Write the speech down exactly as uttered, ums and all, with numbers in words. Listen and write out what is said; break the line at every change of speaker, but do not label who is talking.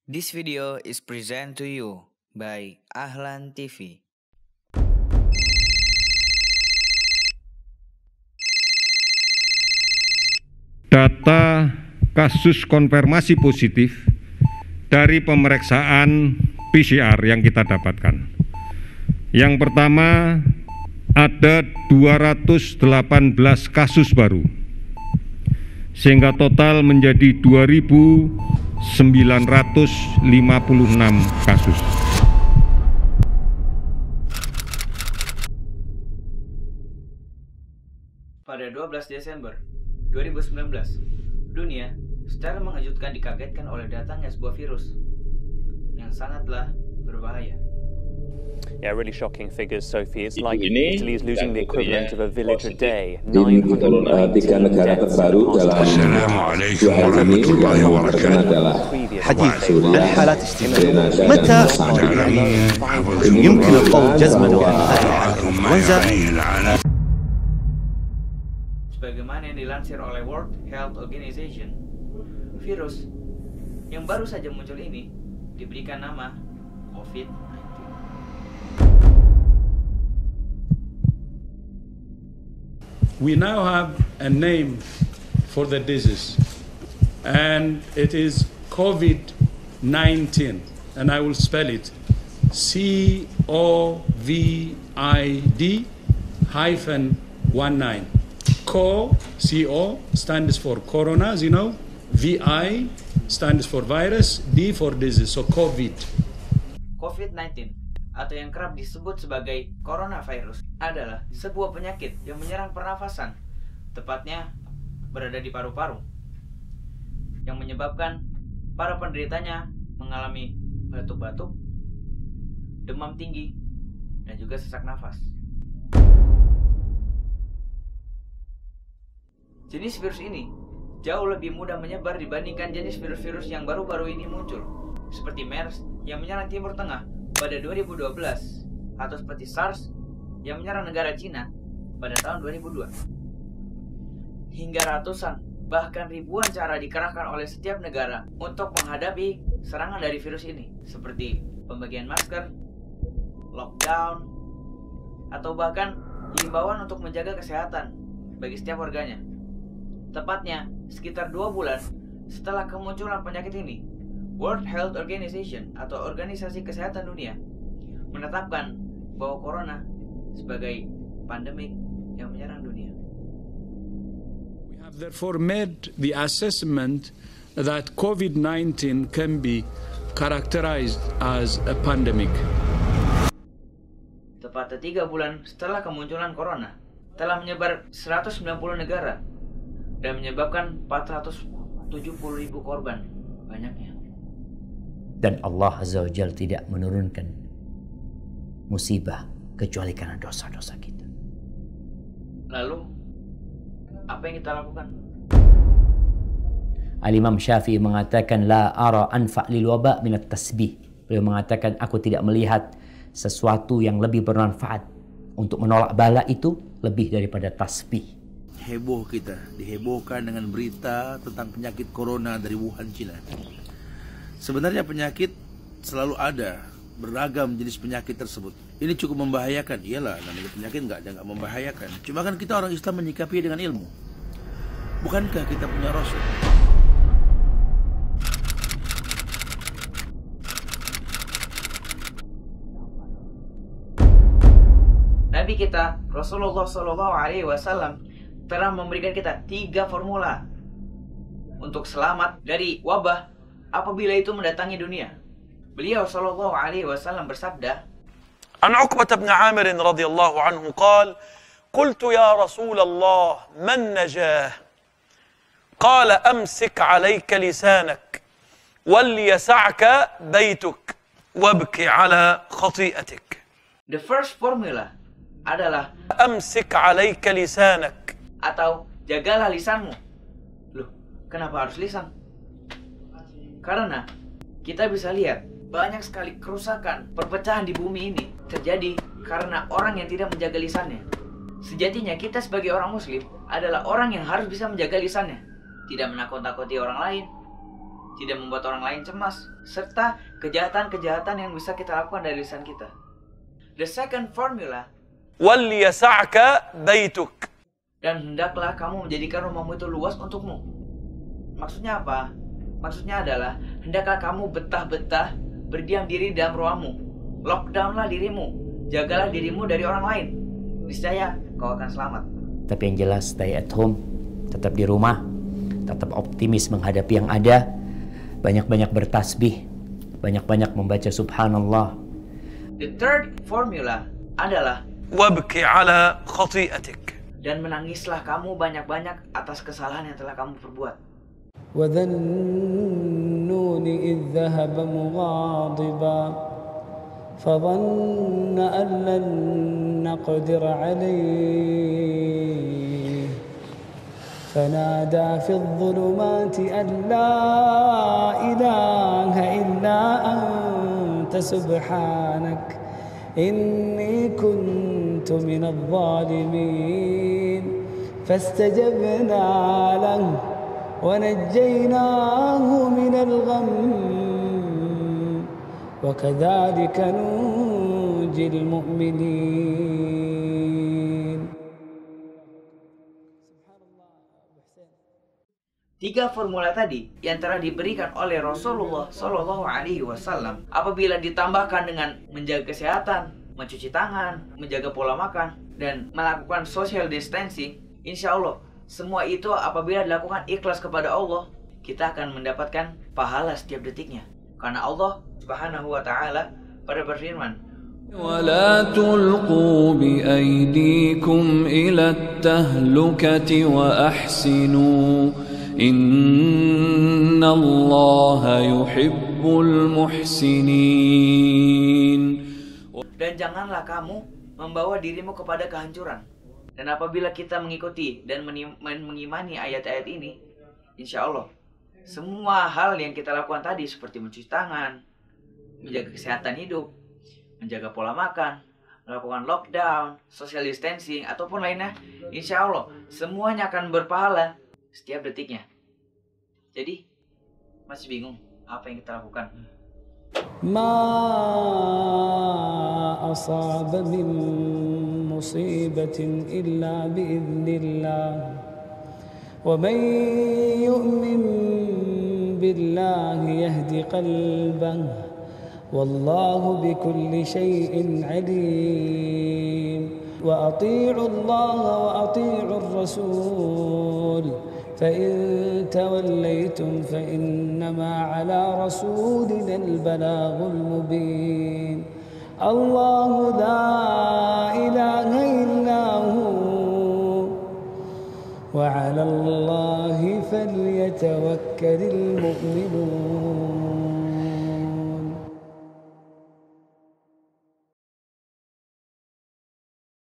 This video is presented to you by Ahlan T V.
Data kasus konfirmasi positif dari pemeriksaan P C R yang kita dapatkan. Yang pertama, ada dua ratus delapan belas kasus baru, sehingga total menjadi dua ribu sembilan ratus lima puluh enam kasus.
Pada dua belas Desember dua ribu sembilan belas, dunia secara mengejutkan dikagetkan oleh datangnya sebuah virus yang sangatlah berbahaya.
Yeah, really shocking figures, Sophie. It's like
ini,
Italy is losing the equivalent of a village a day.
Ini uh, tiga negara terbaru dalam dua hari ini yang terkena adalah Suria, Grenada, dan Spanyol.
يمكن القول جزما وانزا.
Sebagaimana yang dilansir oleh World Health Organization, virus yang baru saja muncul ini diberikan nama COVID sembilan belas.
We now have a name for the disease, and it is COVID nineteen, and I will spell it C O V I D hyphen one nine. Co, C O stands for corona, as you know, V I stands for virus, D for disease, so COVID.
COVID sembilan belas atau yang kerap disebut sebagai coronavirus adalah sebuah penyakit yang menyerang pernafasan, tepatnya berada di paru-paru, yang menyebabkan para penderitanya mengalami batuk-batuk, demam tinggi, dan juga sesak nafas. Jenis virus ini jauh lebih mudah menyebar dibandingkan jenis virus-virus yang baru-baru ini muncul, seperti MERS yang menyerang Timur Tengah pada dua ribu dua belas, atau seperti SARS yang menyerang negara Cina pada tahun dua ribu dua. Hingga ratusan, bahkan ribuan cara dikerahkan oleh setiap negara untuk menghadapi serangan dari virus ini, seperti pembagian masker, lockdown, atau bahkan himbauan untuk menjaga kesehatan bagi setiap warganya. Tepatnya sekitar dua bulan setelah kemunculan penyakit ini, World Health Organization atau Organisasi Kesehatan Dunia menetapkan bahwa corona sebagai pandemik yang menyerang dunia.
We have therefore made the assessment that COVID nineteen can be characterized as a pandemic.
Tepat tiga bulan setelah kemunculan corona, telah menyebar seratus sembilan puluh negara dan menyebabkan empat ratus tujuh puluh ribu korban banyaknya.
Dan Allah Azza wa Jalla tidak menurunkan musibah kecuali karena dosa-dosa kita.
Lalu, apa yang kita lakukan?
Al-Imam Syafi'i mengatakan, La ara anfa' lil waba' minat tasbih. Beliau mengatakan, aku tidak melihat sesuatu yang lebih bermanfaat untuk menolak bala itu lebih daripada tasbih.
Heboh kita, dihebohkan dengan berita tentang penyakit corona dari Wuhan, Cina. Sebenarnya penyakit selalu ada, beragam jenis penyakit tersebut. Ini cukup membahayakan, iyalah, namanya penyakit nggak ada nggak membahayakan. Cuma kan kita orang Islam menyikapi dengan ilmu. Bukankah kita punya Rasul?
Nabi kita, Rasulullah Shallallahu Alaihi Wasallam, telah memberikan kita tiga formula untuk selamat dari wabah apabila itu mendatangi dunia. Beliau sallallahu alaihi wasallam bersabda,
An Uqbah bin Amir radhiyallahu anhu قال قلت يا رسول الله من نجاه قال أمسك عليك لسانك وليسعك بيتك وابكي على خطيئتك.
The first formula adalah
أمسك عليك لسانك,
atau jagalah lisanmu. Loh, kenapa harus lisan? Karena kita bisa lihat banyak sekali kerusakan, perpecahan di bumi ini terjadi karena orang yang tidak menjaga lisannya. Sejatinya kita sebagai orang muslim adalah orang yang harus bisa menjaga lisannya, tidak menakut-nakuti orang lain, tidak membuat orang lain cemas, serta kejahatan-kejahatan yang bisa kita lakukan dari lisan kita. The second formula,
وَلْيَسَعْكَ بَيْتُكَ.
Dan hendaklah kamu menjadikan rumahmu itu luas untukmu. Maksudnya apa? Maksudnya adalah hendaklah kamu betah-betah berdiam diri dalam rumahmu. Lockdownlah dirimu, jagalah dirimu dari orang lain. Niscaya kau akan selamat.
Tapi yang jelas stay at home, tetap di rumah, tetap optimis menghadapi yang ada, banyak-banyak bertasbih, banyak-banyak membaca subhanallah.
The third formula adalah
وَابْكِ عَلَى خَطِيئَتِكَ.
dan menangislah kamu banyak-banyak atas kesalahan yang telah kamu perbuat.
وَذَا النُّونِ إِذْ ذَهَبَ مُغَاضِبًا فَظَنَّ أَن لَّن نَّقْدِرَ عَلَيْهِ فَنَادَى فِي الظُّلُمَاتِ أَن لَّا إِلَٰهَ إِلَّا أَنتَ سُبْحَانَكَ إِنِّي كُنتُ مِنَ الظَّالِمِينَ فَاسْتَجَبْنَا لَهُ وَنَجَّيْنَاهُ مِنَ الْغَمِّ وَكَذَلِكَ نُنجِي الْمُؤْمِنِينَ.
Tiga formula tadi yang telah diberikan oleh Rasulullah Shallallahu Alaihi Wasallam apabila ditambahkan dengan menjaga kesehatan, mencuci tangan, menjaga pola makan, dan melakukan social distancing, insya Allah semua itu apabila dilakukan ikhlas kepada Allah, kita akan mendapatkan pahala setiap detiknya. Karena Allah Subhanahu wa Ta'ala pada berfirman,
وَلَا تُلْقُوا بِأَيْدِيكُمْ إِلَى التَّهْلُكَةِ وَأَحْسِنُوا إِنَّ اللَّهَ يُحِبُّ الْمُحْسِنِينَ.
Dan janganlah kamu membawa dirimu kepada kehancuran. Dan apabila kita mengikuti dan mengimani ayat-ayat ini, insya Allah semua hal yang kita lakukan tadi seperti mencuci tangan, menjaga kesehatan hidup, menjaga pola makan, melakukan lockdown, social distancing, ataupun lainnya, insya Allah semuanya akan berpahala setiap detiknya. Jadi masih bingung apa yang kita lakukan?
ما أصاب من مصيبة إلا بإذن الله ومن يؤمن بالله يهد قلبه والله بكل شيء عليم وأطيعوا الله وأطيعوا الرسول فإن توليتم فإنما على رسولنا البلاغ المبين الله لا إله إلا هو وعلى الله فليتوكل المؤمنون.